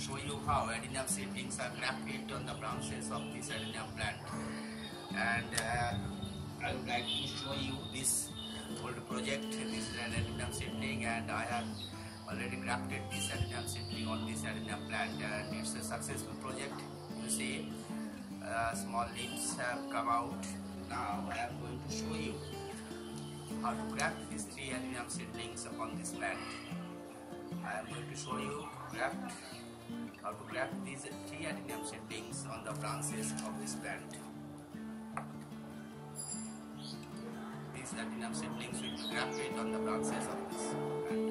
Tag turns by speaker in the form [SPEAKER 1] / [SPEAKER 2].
[SPEAKER 1] show you how adenium seedlings are grafted on the branches of this adenium plant. And I would like to show you this old project. This is an adenium seedling, and I have already grafted this adenium seedling on this adenium plant, and it's a successful project. You see, small leaves have come out. Now I am going to show you how to graft these 3 adenium seedlings upon this plant. I am going to show you how to graft these 3 adenium seedlings on the branches of this plant. These adenium seedlings will be grafted on the branches of this plant.